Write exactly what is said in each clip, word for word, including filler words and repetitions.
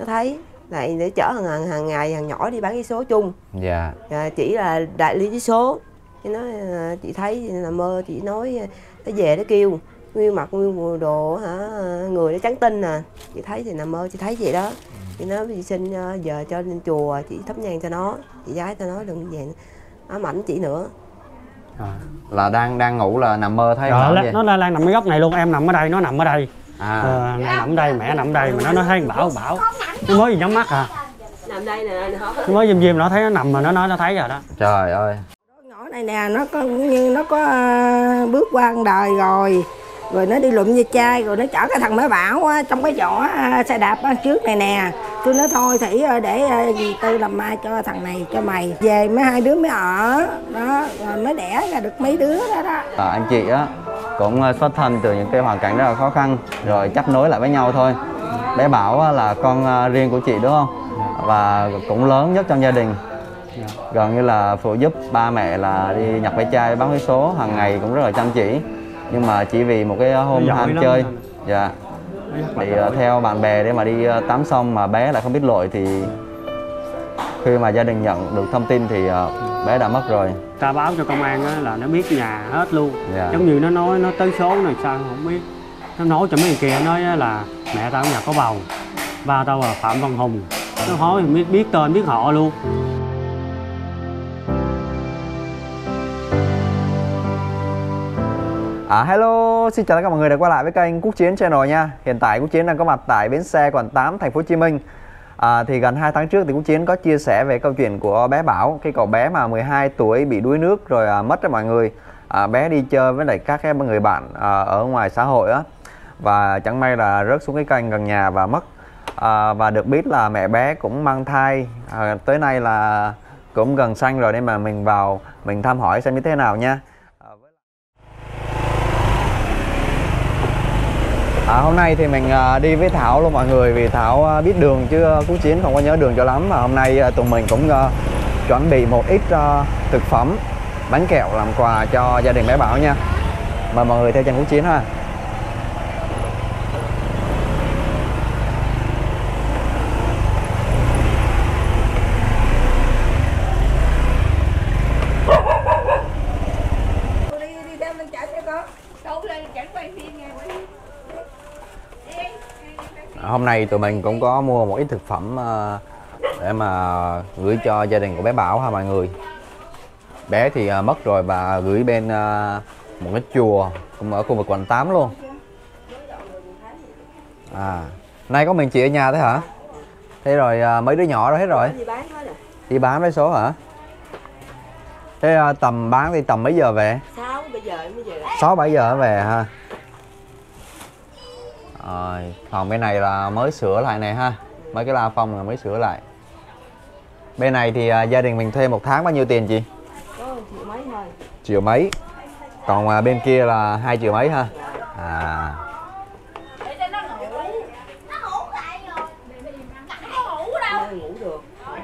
nó thấy lại để chở hàng hàng ngày hàng nhỏ đi bán vé số chung. Dạ. À, chỉ là đại lý vé số. Chị nói chị thấy nằm mơ, chị nói nó về nó kêu nguyên mặt nguyên bộ đồ hả, người nó trắng tinh nè. Chị thấy thì nằm mơ chị thấy vậy đó. Chị nói đi xin giờ cho lên chùa chị thắp nhang cho nó, chị gái cho nó đừng về ám ảnh chị nữa. À, là đang đang ngủ là nằm mơ thấy Rồi, Bảo nó đang nằm ở góc này luôn, em nằm ở đây, nó nằm ở đây. À. Ờ, này nằm ở đây, mẹ nằm ở đây mà nó nó thấy Bảo Bảo nó mới gì nhắm mắt à. Nằm đây nè, nó mới diêm diêm nó thấy nó nằm mà nó nói nó thấy rồi đó. Trời ơi. Nhỏ này nè, nó có như nó có uh, bước qua đời rồi. Rồi nó đi lụm ve chai, rồi nó chở cái thằng bé Bảo á, trong cái vỏ uh, xe đạp á, trước này nè. Tôi nói thôi Thủy ơi, để uh, dì Tư làm mai cho thằng này cho mày. Về mấy hai đứa mới ở, đó, rồi mới đẻ ra được mấy đứa đó đó. À, anh chị á cũng xuất thân từ những cái hoàn cảnh rất là khó khăn, rồi chấp nối lại với nhau thôi. Bé Bảo á, là con riêng của chị đúng không? Và cũng lớn nhất trong gia đình. Gần như là phụ giúp ba mẹ là đi nhặt ve chai bán vé số, hàng ngày cũng rất là chăm chỉ. Nhưng mà chỉ vì một cái hôm ham chơi, dạ, thì uh, theo bạn bè để mà đi uh, tắm sông mà bé lại không biết lội, thì khi mà gia đình nhận được thông tin thì uh, bé đã mất rồi. Ta báo cho công an á, là nó biết nhà hết luôn. Dạ. Giống như nó nói nó tới số này sao không biết. Nó nói cho mấy người kia nói là mẹ tao ở nhà có bầu, ba tao là Phạm Văn Hùng. Nó hỏi biết biết tên biết họ luôn. À, hello, xin chào tất cả mọi người đã quay lại với kênh Quốc Chiến Channel nha. Hiện tại Quốc Chiến đang có mặt tại bến xe Quận tám, thành phố Hồ Chí Minh. À, thì gần hai tháng trước thì Quốc Chiến có chia sẻ về câu chuyện của bé Bảo, cái cậu bé mà mười hai tuổi bị đuối nước rồi à, mất rồi mọi người. À, bé đi chơi với lại các cái người bạn à, ở ngoài xã hội á, và chẳng may là rớt xuống cái kênh gần nhà và mất. À, và được biết là mẹ bé cũng mang thai, à, tới nay là cũng gần sanh rồi, nên mà mình vào mình thăm hỏi xem như thế nào nha. À, hôm nay thì mình à, đi với Thảo luôn mọi người, vì Thảo à, biết đường chứ Quốc Chiến không có nhớ đường cho lắm. Mà hôm nay à, tụi mình cũng à, chuẩn bị một ít à, thực phẩm, bánh kẹo làm quà cho gia đình bé Bảo nha. Mời mọi người theo chân Quốc Chiến ha. Hôm nay tụi mình cũng có mua một ít thực phẩm để mà gửi cho gia đình của bé Bảo ha mọi người. Bé thì mất rồi và gửi bên một cái chùa cũng ở khu vực quận tám luôn. À, nay có mình chị ở nhà thế hả? Thế rồi mấy đứa nhỏ đó hết rồi? Đi bán vé số hả? Thế tầm bán thì tầm mấy giờ về? sáu bây giờ mới về. sáu bảy giờ về ha. Rồi, phòng bên này là mới sửa lại này ha. Mấy cái la phong là mới sửa lại. Bên này thì uh, gia đình mình thuê một tháng bao nhiêu tiền chị? Có triệu mấy thôi. Triệu mấy. Còn uh, bên kia là hai triệu mấy ha. À. Ngủ được.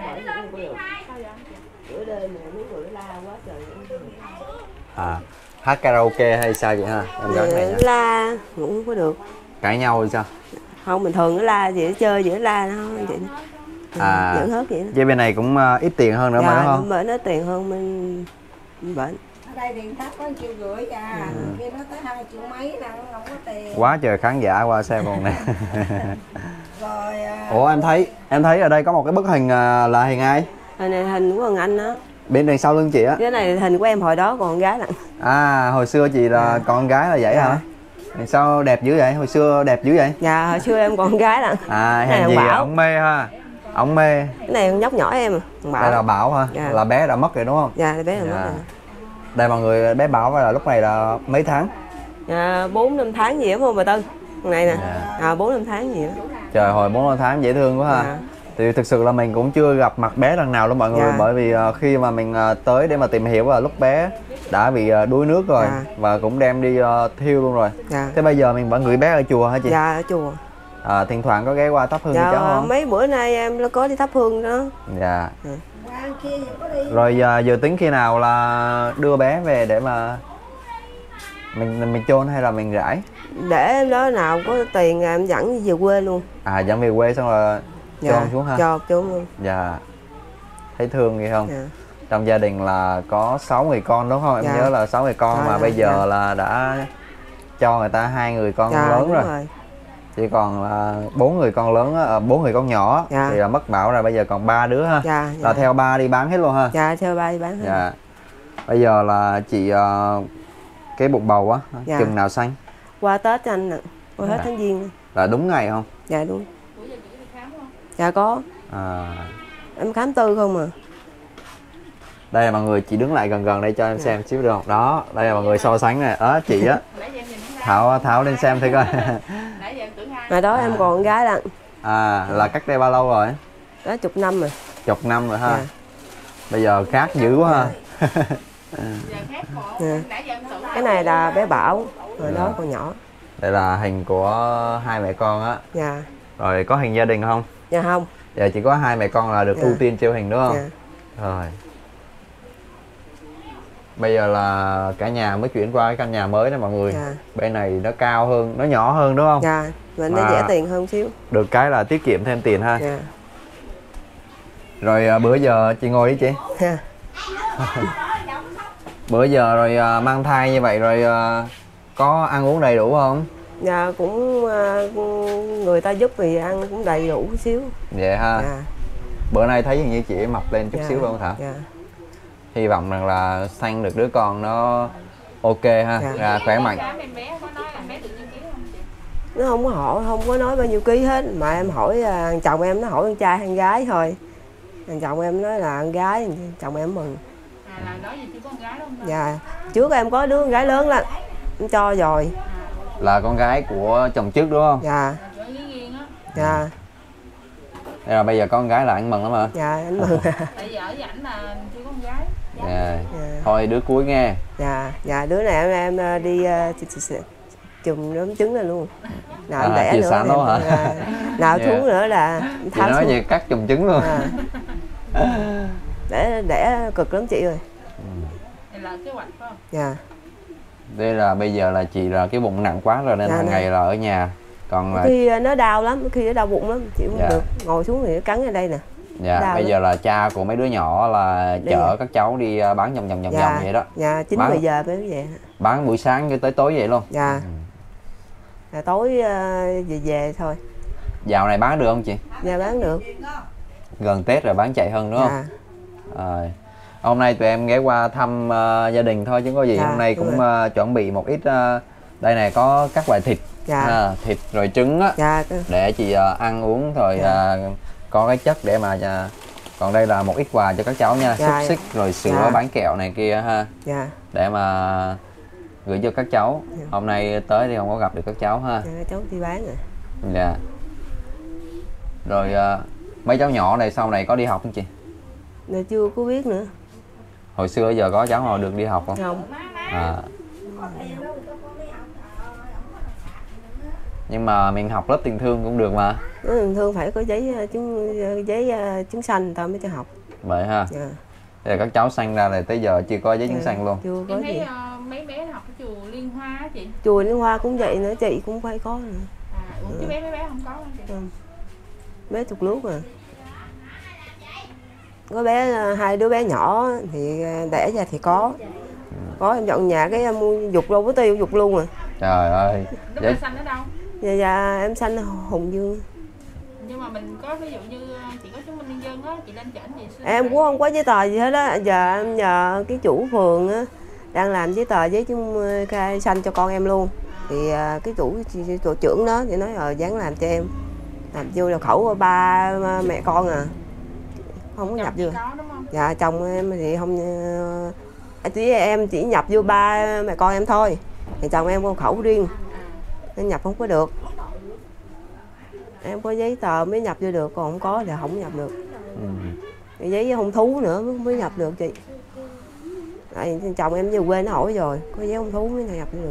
Bữa đêm mà mấy người la quá trời. À, hát karaoke hay sao vậy ha? Em gắn này nha. La ngủ không có được. Cãi nhau hay sao? Không, bình thường nó la vậy, chơi vậy nó la nó không vậy. À, giỡn hớt vậy đó. Với bên này cũng uh, ít tiền hơn nữa mà đúng không? Dạ, nó tiền hơn bên bệnh. Ở đây tiền thấp có triệu rưỡi à, ừ. Kia nó tới hai triệu mấy nè, không có tiền. Quá trời khán giả qua xem còn nè. Rồi. À... Ủa em thấy em thấy ở đây có một cái bức hình uh, là hình ai? Hình này hình của thằng anh đó. Bên đằng sau lưng chị á. Cái này hình của em hồi đó còn con gái lận. À, hồi xưa chị là à. con gái là vậy dạ. hả? Sao đẹp dữ vậy? Hồi xưa đẹp dữ vậy? Dạ, hồi xưa em còn con gái lận. À, hèn gì ổng mê ha. Ổng mê. Cái này con nhóc nhỏ em à. Bảo. Đây là Bảo hả? Dạ. Là bé đã mất rồi đúng không? Dạ, bé đã dạ. mất rồi. Đây mọi người, bé Bảo là lúc này là mấy tháng? Dạ, bốn năm tháng gì đúng không bà Tư? Thằng này nè. Dạ. À, bốn năm tháng gì đó. Trời, hồi bốn năm tháng dễ thương quá ha. Dạ. Thì thực sự là mình cũng chưa gặp mặt bé lần nào luôn mọi người. Dạ. Bởi vì uh, khi mà mình uh, tới để mà tìm hiểu là lúc bé đã bị uh, đuối nước rồi. Dạ. Và cũng đem đi uh, thiêu luôn rồi. Dạ. Thế bây giờ mình vẫn gửi bé ở chùa hả chị? Dạ, ở chùa. À, thỉnh thoảng có ghé qua thắp hương dạ, cho cháu không? Mấy bữa nay em có đi thắp hương đó. Dạ. Ừ. Rồi giờ, giờ tính khi nào là đưa bé về để mà mình mình chôn hay là mình rải? Để em đó nào có tiền em dẫn về quê luôn. À, dẫn về quê xong rồi dạ. Chôn xuống ha. Cho chôn luôn. Dạ. Thấy thương gì không? Dạ. Trong gia đình là có sáu người con đúng không? Em Dạ. nhớ là sáu người con Dạ, mà dạ, bây giờ dạ. là đã cho người ta hai người con Dạ, lớn đúng rồi. rồi. Chỉ còn là bốn người con lớn á, bốn người con nhỏ Dạ. thì là mất Bảo rồi, bây giờ còn ba đứa ha. Dạ, Là dạ. theo ba đi bán hết luôn ha. Dạ theo ba đi bán hết. Dạ. Bây giờ là chị uh, cái bụng bầu á, Dạ. chừng nào sanh? Qua Tết anh nè, qua hết Dạ. tháng Giêng. Là đúng ngày không? Dạ đúng. Dạ có. À, Em khám tư không à. đây là mọi người, chị đứng lại gần gần đây cho em xem xíu được không? Đó, đây là mọi người so sánh này. Đó, chị á. Thảo Thảo lên xem thử coi. Ngày đó em còn con gái lận. À, là cách đây bao lâu rồi? Đó chục năm rồi. Chục năm rồi ha. Dạ. Bây giờ khác dữ quá ha. Dạ. Cái này là bé Bảo, rồi đó còn nhỏ. Đây là hình của hai mẹ con á. Dạ. Rồi có hình gia đình không? Dạ không. Giờ chỉ có hai mẹ con là được Dạ. ưu tiên treo hình đúng không? Dạ. Rồi. Bây giờ là cả nhà mới chuyển qua cái căn nhà mới đó mọi người. Dạ. Bên này nó cao hơn, nó nhỏ hơn đúng không? Dạ, mình nó Mà- rẻ tiền hơn xíu. Được cái là tiết kiệm thêm tiền ha. Dạ. Rồi à, bữa giờ chị ngồi đi chị. Dạ. Bữa giờ rồi à, mang thai như vậy rồi à, có ăn uống đầy đủ không? Dạ cũng à, người ta giúp thì ăn cũng đầy đủ xíu. Vậy ha. Dạ. Bữa nay thấy như chị mập lên chút Dạ. xíu luôn Thảo. Dạ. Hy vọng rằng là sanh được đứa con nó ok ha, Dạ. à, khỏe mạnh. Nó không có hỏi, không có nói bao nhiêu ký hết, mà em hỏi à, chồng em nó hỏi con trai hay con gái thôi. Thằng chồng em nói là con gái, chồng em mừng. À, là đó giờ chỉ có con gái không? Dạ. Trước em có đứa con gái lớn lắm, em cho rồi. Là con gái của chồng trước đúng không? Dạ. Chỗ với Duyên á. Dạ. Thế là bây giờ con gái là anh mừng lắm hả? Dạ anh mừng. Tại vì ở với ảnh là chưa có con gái. Dạ. Dạ. Thôi đứa cuối nghe. Dạ. Dạ đứa này em, em à, đi à, ch- ch- ch- chùm đốm trứng ra luôn. Nào em À, đẻ chia nữa. sẵn em- đó hả? à, nào Dạ. xuống nữa là Chị tháo nói xuống. về cắt chùm trứng luôn. À. Đẻ đẻ cực lắm chị ơi. Này là kế hoạch phải không? Dạ. Đây là bây giờ là chị là cái bụng nặng quá rồi nên Dạ, hàng nè. ngày là ở nhà. Còn là Khi nó đau lắm, khi nó đau bụng lắm, chịu không Dạ. được. Ngồi xuống thì nó cắn ở đây nè. dạ đau bây lắm. giờ là cha của mấy đứa nhỏ là Đi chở vậy. các cháu đi à, bán vòng vòng vòng vòng Dạ. vậy đó. Dạ chín Bán- mười giờ mới về. Bán buổi sáng cho tới tối vậy luôn. Dạ. Là tối ờ, về về thôi. Dạo này bán được không chị? Dạ bán được. Gần Tết rồi bán chạy hơn đúng không? Dạ. Rồi. Hôm nay tụi em ghé qua thăm ờ, gia đình thôi chứ có gì. Dạ, Hôm nay đúng cũng rồi. ờ, chuẩn bị một ít ờ, đây này có các loại thịt. Dạ. Ha, thịt rồi trứng á Dạ. cái- để chị ờ, ăn uống rồi Dạ. ờ, có cái chất để mà ờ, còn đây là một ít quà cho các cháu nha, Dạ. xúc xích rồi sữa Dạ. bánh kẹo này kia ha, Dạ. để mà gửi cho các cháu. Dạ. Hôm nay tới thì không có gặp được các cháu ha. Dạ cháu đi bán rồi. Dạ. Rồi ờ, mấy cháu nhỏ này sau này có đi học không chị? Dạ chưa có biết nữa. Hồi xưa giờ có cháu nào được đi học không? Không. À. Nhưng mà mình học lớp tình thương cũng được mà. Nó thường thường phải có giấy ờ, chứng ờ, giấy ờ, chứng sanh ta mới cho học. Vậy ha. Dạ. Thế là các cháu sanh ra là tới giờ chưa có giấy chứng Dạ, sanh luôn. Chưa có Em gì. thấy ờ, mấy bé nó học ở chùa Liên Hoa á chị. Chùa Liên Hoa cũng vậy nữa, chị cũng phải có nữa. À, ủa chứ bé mấy bé không có hả chị? Không. Bé thuộc lúa à. Có bé ờ, hai đứa bé nhỏ thì ờ, đẻ ra thì có. Có em dọn nhà cái em mua dục đâu có tiêu dục luôn à. Trời ơi. Lúc Vậy đó sanh ở đâu? Dạ, dạ em sanh Hùng Dương. Nhưng mà mình có ví dụ như chị có chứng minh nhân dân á, chị lên trển gì xin Em lại. cũng không có giấy tờ gì hết á. Giờ em nhờ cái chủ phường á đang làm giấy tờ giấy chứng khai sanh cho con em luôn. Thì à, cái chủ tổ trưởng đó thì nói ờ dán làm cho em. Làm vô là khẩu ba mẹ con à. Không có Chồng nhập chị vô. có đúng không? Dạ chồng em thì không ờ, chỉ em chỉ nhập vô ba mẹ con em thôi. Thì chồng em có khẩu riêng. Nên nhập không có được. Em có giấy tờ mới nhập vô được, còn không có thì không nhập được. Ừ. Cái giấy hôn thú nữa mới- mới nhập được chị. Tại chồng em về quê nó hỏi rồi, có giấy hôn thú mới nhập vô được.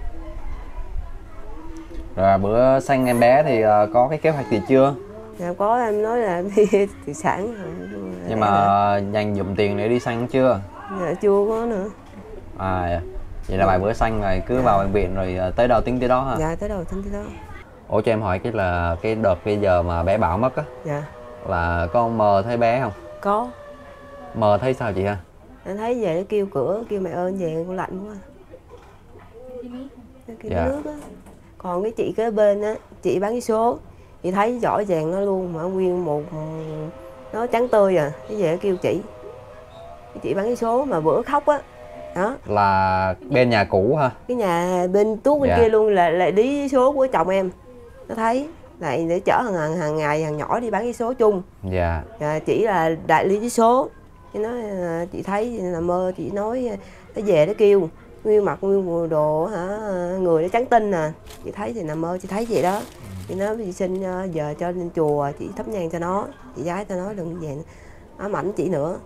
Rồi bữa sanh em bé thì ờ, có cái kế hoạch gì chưa? Dạ có em nói là đi thị sản. Nhưng mà ờ, dành dụm tiền để đi sanh chưa? Dạ, chưa có nữa. À vậy là vài bữa sanh rồi cứ vào bệnh viện rồi ờ, tới đâu tính tới đó ha. Dạ tới đầu tính tới đó. Ủa cho em hỏi cái là cái đợt bây giờ mà bé Bảo mất á, Dạ là con mơ thấy bé không? có. Mơ thấy sao chị ha? Anh thấy về nó kêu cửa, kêu mẹ ơn về con lạnh quá. Nó kêu Dạ. nước á. Còn cái chị kế bên á, chị bán cái số, chị thấy rõ ràng nó luôn mà nguyên một nó trắng tươi à, cái về nó kêu chị. Cái chị bán cái số mà bữa khóc á. Đó, Là bên nhà cũ ha? cái nhà bên tuốt bên Dạ. kia luôn là lại đi số của chồng em. Nó thấy lại để chở hàng hàng ngày hàng nhỏ đi bán cái số chung. Dạ. À, chỉ là đại lý với số. Chị nói à, chị thấy là mơ, chị nói nó về nó kêu nguyên mặt nguyên bộ đồ hả, người nó trắng tinh à. Chị thấy thì nằm mơ chị thấy vậy đó. Chị nói chị xin uh, giờ cho lên chùa chị thắp nhang cho nó, chị gái cho nó đừng về ám ảnh chị nữa.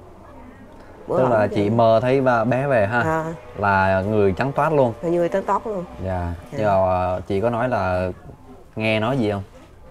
Bữa Tức là ổng chị về- mơ thấy ba- bé về ha? à, Là người trắng toát luôn. là người tóc tóc luôn. Dạ. Dạ. Nhưng mà chị có nói là nghe nói gì không?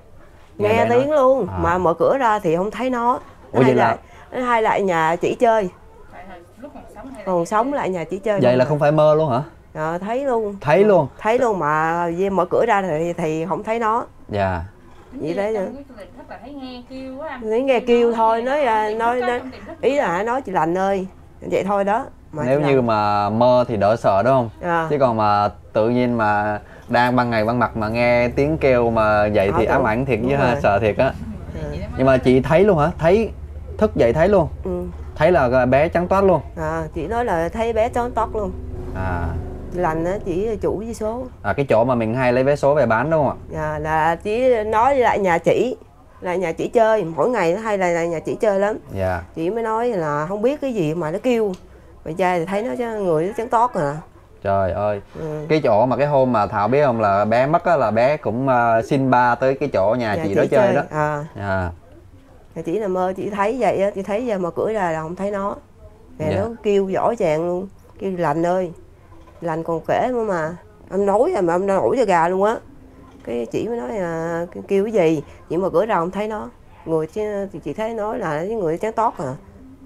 Nghe bé tiếng nói. luôn À. mà mở cửa ra thì không thấy nó. Ủa vậy là nó hay lại nhà chỉ chơi, Tại hồi lúc còn sống hay là còn sống lại nhà chỉ chơi. vậy là mà. không phải mơ luôn hả? Ờ, thấy luôn. Thấy luôn. Thấy luôn mà về mở cửa ra thì thì không thấy nó. Dạ. Vậy đấy trong nữa. cái tiềm thức là thấy nghe kêu á anh. Thấy nghe kêu thôi, nói là- Tiềm nói- thức á, nói- trong tiềm thức Ý á. là nói chị lành ơi, vậy thôi đó. Mà Nếu chị như lành. mà mơ thì đỡ sợ đúng không? À. Chứ còn mà tự nhiên mà đang ban ngày ban mặt mà nghe tiếng kêu mà vậy thì Ờ, ám đúng. ảnh thiệt Đúng chứ ha, rồi. sợ thiệt á. Chị đã mới Nhưng mà chị thấy luôn hả? Thấy thức dậy thấy luôn. Ừ. Thấy là bé trắng toát luôn. À, chị nói là thấy bé trốn tóc luôn. À, Chị lành á, chỉ chủ với số. à cái chỗ mà mình hay lấy vé số về bán đúng không ạ? À, là chỉ nói với lại nhà chỉ, là nhà chỉ chơi, mỗi ngày nó hay là, là nhà chỉ chơi lắm. Dạ. Chị mới nói là không biết cái gì mà nó kêu. Mà trai thì thấy nó chứ người nó trắng toát à. Trời ơi. Ừ. Cái chỗ mà cái hôm mà Thảo biết không là bé mất á, là bé cũng uh, xin ba tới cái chỗ nhà Nhà chị đó chơi đó. À, Dạ. nhà chị nằm mơ chị thấy vậy á, chị thấy giờ mà cửa ra là không thấy nó. Nè Dạ. nó kêu rõ ràng luôn, kêu lành ơi. Lành còn kể nữa mà. Em nói mà em nổi da gà luôn á. Cái chị mới nói là kêu cái gì, chị mà cửa ra không thấy nó. Người chứ thì chị thấy nói là cái người trắng toát à.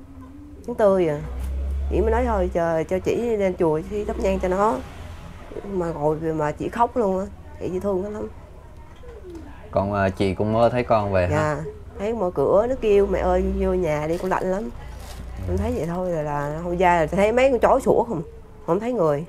Trắng tươi à. Chị mới nói thôi chờ cho chị lên chùa đi thắp nhang cho nó. Mà ngồi mà chị khóc luôn á. Chị chị thương nó lắm. Còn uh, chị cũng mơ thấy con về ha. Dạ, thấy mở cửa nó kêu mẹ ơi vô nhà đi con lạnh lắm. Em thấy vậy thôi là, là hồi ra là thấy mấy con chó sủa không, không thấy người.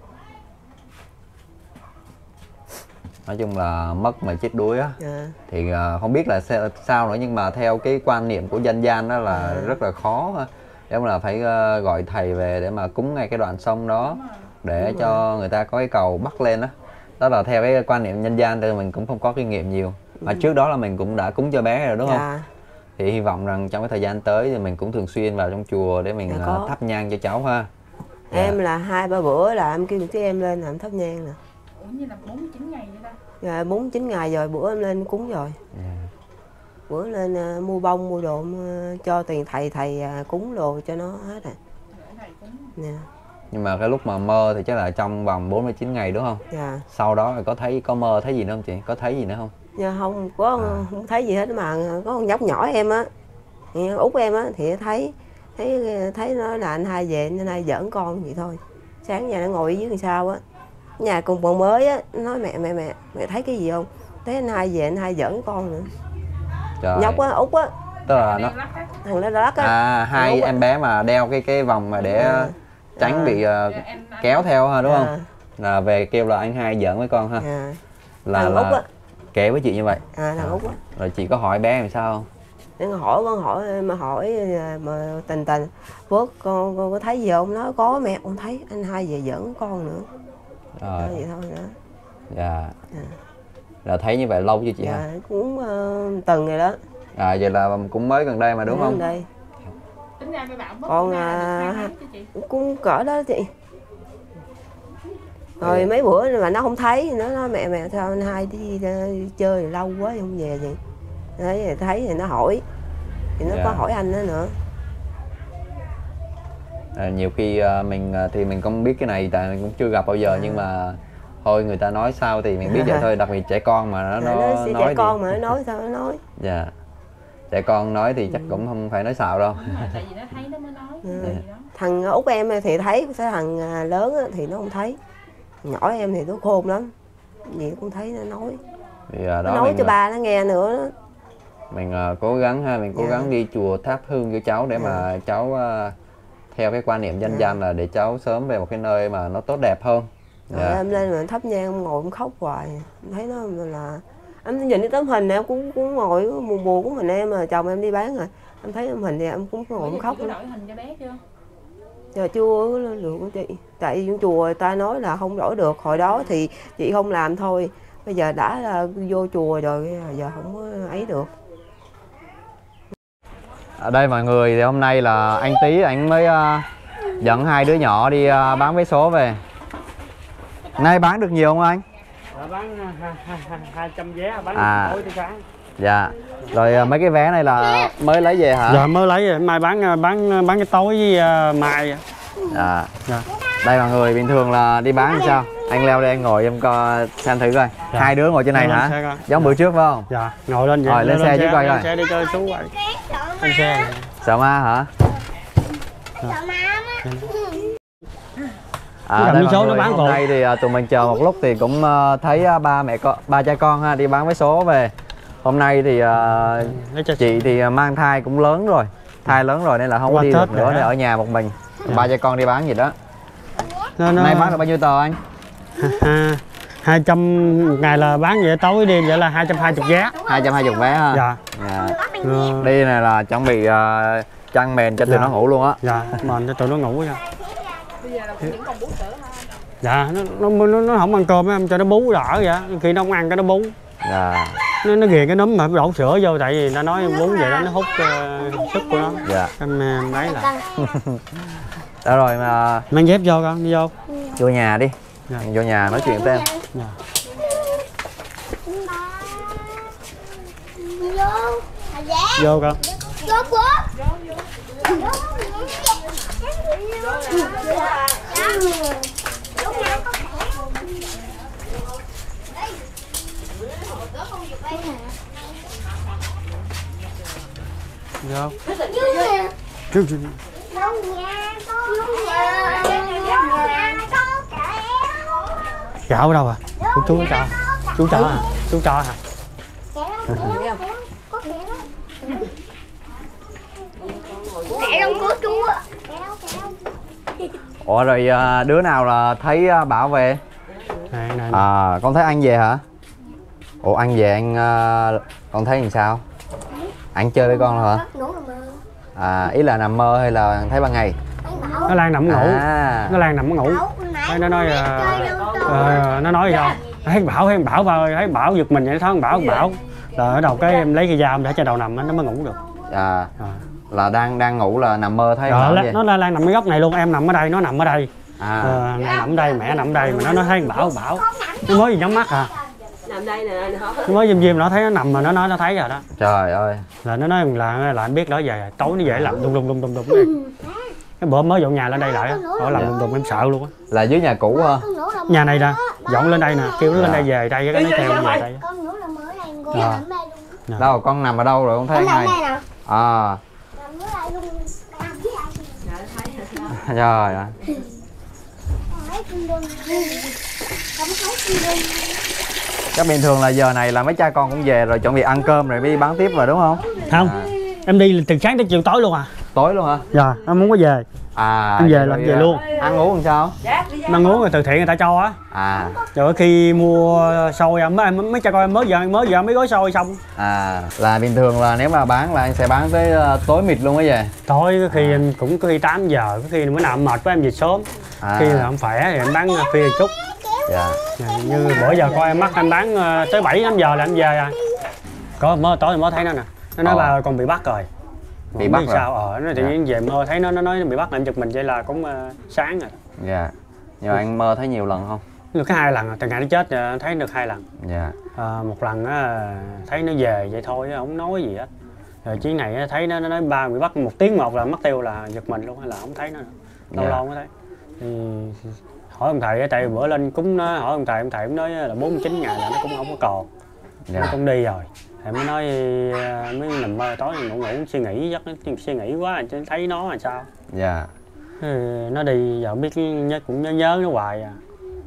Nói chung là mất mà chết đuối á. Dạ. Thì uh, không biết là sa- sao nữa, nhưng mà theo cái quan niệm của dân gian đó là À. rất là khó ha. Giống là phải uh, gọi thầy về để mà cúng ngay cái đoạn sông đó để Đúng cho người ta có cái cầu bắt lên đó. Đó là theo cái quan niệm nhân gian, thì mình cũng không có kinh nghiệm nhiều. Mà Ừ. trước đó là mình cũng đã cúng cho bé rồi đúng không? Dạ. Thì hy vọng rằng trong cái thời gian tới thì mình cũng thường xuyên vào trong chùa để mình Dạ, uh, có. thắp nhang cho cháu ha. Dạ. Em là hai ba bữa là em kêu chị em lên làm thắp nhang nè. Ủa như là bốn mươi chín ngày vậy ta. Dạ, bốn chín ngày rồi bữa em lên cúng rồi. Dạ. Bữa lên uh, mua bông mua đồ mua, cho tiền thầy thầy uh, cúng đồ cho nó hết rồi. Để thầy cúng. Nè. Nhưng mà cái lúc mà mơ thì chắc là trong vòng bốn mươi chín ngày đúng không? Dạ. Sau đó thì có thấy có mơ thấy gì nữa không chị? Có thấy gì nữa không? Dạ không có À. không thấy gì hết mà có con nhóc nhỏ em á, út em á thì thấy thấy thấy nó là anh hai về nên hai giỡn con vậy thôi. Sáng giờ nó ngồi ở dưới đằng sau á, nhà cùng bọn mới á, nó nói mẹ mẹ mẹ mẹ thấy cái gì không? Thấy anh hai về anh hai giỡn con nữa. Trời. Nhóc á, út á, Tức là nó Đeo lắc á. thằng đó lắc á. à hai Út á. em bé mà đeo cái cái vòng mà để À. tránh À. bị uh, Dạ, em- anh- kéo theo ha đúng À. không? Là về kêu là anh hai giỡn với con ha. À, Là thằng Út á. là kể với chị như vậy. à thằng út á. Rồi chị có hỏi bé làm sao không? Nên hỏi con hỏi mà hỏi mà tình tình Phước con con có thấy gì không? Nó có mẹ con thấy anh hai về giỡn con nữa. Rồi. Nói vậy thôi nữa. Dạ. Dạ. Là thấy như vậy lâu chưa chị ha? Dạ, cũng uh, từng rồi đó. À vậy là cũng mới gần đây mà đúng Mới không? Đây. Tính ra mấy bạn mất Con, cũng ra à, được hai tháng chứ chị. Cũng cỡ đó chị. Rồi Ừ. mấy bữa mà nó không thấy, nó nói mẹ mẹ sao anh hai đi, đi chơi lâu quá không về vậy. Đấy, rồi thấy thì nó hỏi. Thì nó Dạ. có hỏi anh đó nữa. À, nhiều khi à, mình à, thì mình không biết cái này tại mình cũng chưa gặp bao giờ, À. nhưng mà thôi người ta nói sao thì mình biết vậy thôi, đặc biệt trẻ con mà nó, Nó, nó nó, nói trẻ thì con mà nó nói sao nó nói. dạ, trẻ con nói thì chắc cũng không phải nói xạo đâu. Đúng rồi, tại vì nó thấy nó mới nói. Ừ. Tại vì đó. Thằng út em thì thấy, cái thằng lớn á thì nó không thấy. Nhỏ em thì nó khôn lắm. Gì cũng thấy nó nói. Thì à, nó đó nói mình, cho ba nó nghe nữa đó. Mình à, cố gắng ha, mình cố Dạ. gắng đi chùa thắp hương cho cháu để Dạ. mà cháu à, theo cái quan niệm dân Dạ. gian là để cháu sớm về một cái nơi mà nó tốt đẹp hơn. Rồi Dạ. em lên mà thắp nhang em ngồi em khóc hoài, em thấy nó là em nhìn cái tấm hình này em cũng cũng ngồi buồn buồn của mình em mà chồng em đi bán rồi em thấy tấm hình thì em cũng ngồi em khóc. Chị có đổi hình cho bé chưa? Giờ chưa được của chị, tại vì chùa người ta nói là không đổi được, hồi đó thì chị không làm thôi, bây giờ đã là vô chùa rồi giờ không có ấy được. Ở đây mọi người thì hôm nay là anh Tý anh mới uh, dẫn hai đứa nhỏ đi uh, bán vé số về. Nay bán được nhiều không anh? Đã bán hai trăm vé, bán À. tối tới sáng. Dạ. Rồi uh, mấy cái vé này là mới lấy về hả? Dạ mới lấy rồi, mai bán bán bán cái tối với uh, mai. Dạ. Dạ. Đây mọi người, bình thường là đi bán thì sao? Anh leo đây anh ngồi em coi xem thử coi. Dạ. Hai đứa ngồi trên này Lên hả? xe coi. Giống Dạ. bữa trước phải không? Dạ, ngồi lên vậy. Rồi, lên xe chứ coi lên coi. xe đi cho xuống vậy. Lên xe. này. Sợ ma hả? À, Cái đây miếng số mọi nó người, bán hôm rồi. nay thì uh, tụi mình chờ một lúc thì cũng uh, thấy uh, ba mẹ con ba cha con ha đi bán vé số về. Hôm nay thì uh, Lấy cho chị thì uh, mang thai cũng lớn rồi, thai lớn rồi nên là không có Qua đi Tết được nữa rồi nên á. ở nhà một mình. Dạ. Ba cha con đi bán gì đó. nó, nó... Nay bán được bao nhiêu tờ anh? Ha, hai trăm ngày là bán vậy, tối đi vậy là hai trăm hai mươi vé. hai trăm hai mươi vé ha. Dạ. Dạ. Ờ, Đi này là chuẩn bị uh, chăn mền cho tụi Dạ. nó ngủ luôn á. dạ, mền cho tụi nó ngủ nha. Bây giờ là vẫn còn bú sữa hả? Dạ, nó, nó, nó, nó không ăn cơm em cho nó bú đỡ vậy. Khi nó không ăn cái nó bú. Dạ. Nó, nó ghiền cái núm mà đổ sữa vô tại vì nó nói bú vậy đó, nó hút uh, sức của nó. Dạ. Em em lấy là Đó rồi mà mang dép vô con, đi vô. vô nhà đi. Dạ. Vô nhà nói chuyện với em. Dạ. Vô con. Vô. Chú chú. Gạo ở đâu à? Chú chú nó cho. Chú cho à? Chú cho hả? Ủa rồi à, đứa nào là thấy à, Bảo về? Này, này, này. À con thấy anh về hả? Ủa anh về anh à, con thấy làm sao? Anh chơi với con hả? À ý là nằm mơ hay là thấy ban ngày? Nó Lan nằm ngủ. À. Nó Lan nằm ngủ. Nó, nó nói uh, uh, nó nói gì không? Thấy Bảo thấy Bảo vào thấy Bảo giật mình vậy, thấy Bảo Bảo. Rồi ở đầu cái em lấy cái dao để cho đầu nằm nó mới ngủ được. À À. là đang đang ngủ là nằm mơ thấy Bảo Rồi về. nó Lan Lan nằm cái góc này luôn, em nằm ở đây, nó nằm ở đây. À. Ờ, nằm đây, mẹ nằm đây mà nó nói thấy Bảo Bảo. Nó mới gì nhắm mắt à. Nằm đây nè nó. Nó mới diêm diêm nó thấy nó nằm mà nó nói nó thấy rồi đó. Trời ơi. Là nó nói là là anh biết nó về tối nó về làm đùng đùng đùng đùng đùng đi. Cái bữa mới dọn nhà lên đây lại á, nó làm đùng đùng em sợ luôn á. Là dưới nhà cũ hả? Nhà này nè, dọn lên đây nè, kêu nó lên đây về đây cái nó theo về đây. Con ngủ là mới này ngủ Dạ. nằm đây luôn. Đâu con nằm ở đâu rồi con thấy Con anh nằm hai? đây nè. À Nằm ở đây luôn. Nằm với anh. trời ơi. Con thấy con đừng. Con thấy con đừng. Chắc bình thường là giờ này là mấy cha con cũng về rồi chuẩn bị ăn cơm rồi mới đi bán tiếp rồi đúng không? Không, À. em đi từ sáng tới chiều tối luôn à. Tối luôn hả? Dạ, em muốn có về. À Em về vậy là rồi, về à, luôn. Ăn uống làm sao? Ăn uống rồi từ thiện người ta cho á. À Rồi khi mua xôi em mấy, mấy cha con em mới giờ mới giờ mấy gói xôi xong. à là bình thường là nếu mà bán là anh sẽ bán tới uh, tối mịt luôn á về. Tối có khi em cũng có khi tám giờ, có khi bữa nào em mệt quá em về sớm. À. Khi là không khỏe thì em bán khuya chút. Dạ. Như bữa giờ coi em mắc em bán ờ, tới bảy tám giờ là em về à. Có mơ tối mới thấy nó nè. Nó nói Ờ. ba con bị bắt rồi. Bị Không bắt biết rồi. sao ờ nó tự Dạ. nhiên về mơ thấy nó nó nói nó bị bắt là em giật mình vậy là cũng ờ, sáng rồi. Dạ. Nhưng mà anh mơ thấy nhiều lần không? Được cái hai lần rồi, từ ngày nó chết ờ, thấy được hai lần. Dạ. À, một lần á thấy nó về vậy thôi không nói gì hết. Rồi chuyến này á, thấy nó nó nói ba bị bắt một tiếng một là mất tiêu là giật mình luôn, hay là không thấy nó nữa. Lâu Dạ. lâu mới thấy. Thì hỏi ông thầy á, tại bữa lên cúng nó hỏi ông thầy, ông thầy cũng nói là bốn mươi chín ngày là nó cũng không có còn. Nó Dạ. cũng đi rồi. Thầy mới nói à, mới nằm mơ tối ngủ ngủ suy nghĩ giấc suy nghĩ quá chứ thấy nó là sao. Dạ. Ừ, nó đi giờ không biết nhớ cũng nhớ nhớ nó hoài à.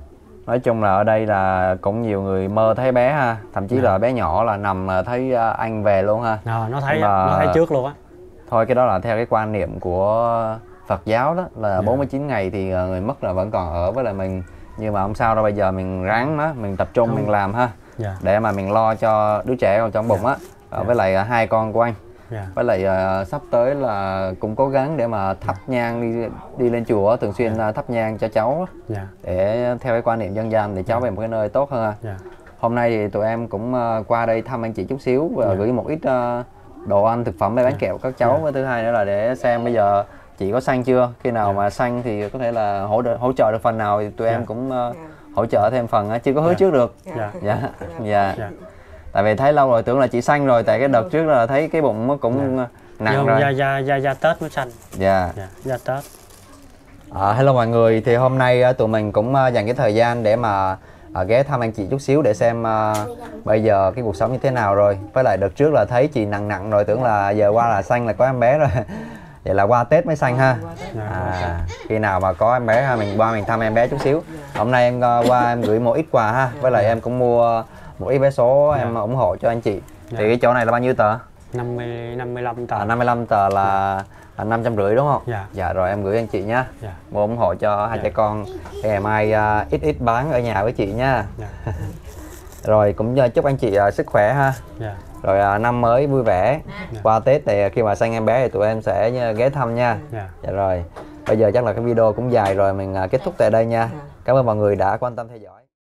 Nói chung là ở đây là cũng nhiều người mơ thấy bé ha, thậm chí Dạ. là bé nhỏ là nằm là thấy à, anh về luôn ha. Ờ, nó thấy Nhưng mà- nó thấy trước luôn á. Thôi cái đó là theo cái quan niệm của Phật giáo đó, là Dạ. bốn mươi chín ngày thì à, người mất là vẫn còn ở với lại mình. Nhưng mà không sao đâu, bây giờ mình ráng đó, mình tập trung Đúng. mình làm ha, Dạ. để mà mình lo cho đứa trẻ còn trong bụng á. Ờ, Dạ. với lại à, hai con của anh. Dạ. Với lại à, sắp tới là cũng cố gắng để mà thắp nhang đi đi lên chùa, thường xuyên à, thắp nhang cho cháu á, Dạ. để theo cái quan niệm dân gian để cháu về một cái nơi tốt hơn ha. Dạ. Hôm nay thì tụi em cũng à, qua đây thăm anh chị chút xíu và Dạ. gửi một ít à, đồ ăn thực phẩm để bánh kẹo các cháu. Dạ. Với thứ hai nữa là để xem bây giờ chị có xanh chưa, khi nào Dạ. mà xanh thì có thể là hỗ trợ hỗ trợ được phần nào thì tụi Dạ. em cũng à, hỗ trợ thêm phần á, chưa có hứa Dạ. trước được. Dạ. Dạ. Dạ. Dạ. Tại vì thấy lâu rồi tưởng là chị xanh rồi, tại cái đợt trước là thấy cái bụng nó cũng nặng Vô rồi. da da da da Tết mới xanh. Dạ. Dạ. Da Tết. À, hello mọi người, thì hôm nay à, tụi mình cũng à, dành cái thời gian để mà à, ghé thăm anh chị chút xíu để xem à, bây giờ cái cuộc sống như thế nào rồi. Với lại đợt trước là thấy chị nặng nặng rồi, tưởng là giờ qua là xanh là có em bé rồi. Vậy là qua Tết mới xanh ha. À, khi nào mà có em bé ha, mình qua mình thăm em bé chút xíu. Hôm nay em à, qua em gửi một ít quà ha, với lại em cũng mua một ít vé số em ủng hộ cho anh chị. Thì cái chỗ này là bao nhiêu tờ? năm mươi năm mươi lăm tờ. À, năm mươi lăm tờ là là năm trăm rưỡi đúng không? Dạ. Dạ rồi em gửi anh chị nhá. Dạ. Mua ủng hộ cho hai Dạ. cha con. Để ngày mai à, ít ít bán ở nhà với chị nha. Dạ. Rồi cũng à, chúc anh chị à, sức khỏe ha. Dạ. Rồi à, năm mới vui vẻ. Dạ. Qua Tết thì khi mà sinh em bé thì tụi em sẽ nha, ghé thăm nha. Dạ. Dạ rồi. Bây giờ chắc là cái video cũng dài rồi, mình à, kết thúc tại đây nha. Cảm ơn mọi người đã quan tâm theo dõi.